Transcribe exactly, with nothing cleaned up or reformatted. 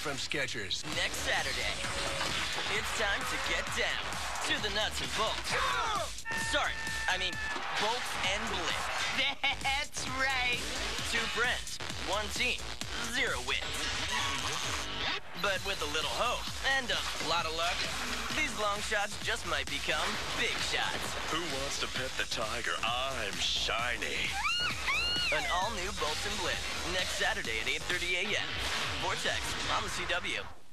from Skechers. Next Saturday, it's time to get down to the nuts and bolts. Sorry, I mean bolts and blitz. That's right. Two friends, one team, zero wins. But with a little hope and a lot of luck, these long shots just might become big shots. Who wants to pet the tiger? I'm shiny. An all-new Bolts and Blitz next Saturday at eight thirty a m Vortex on the C W.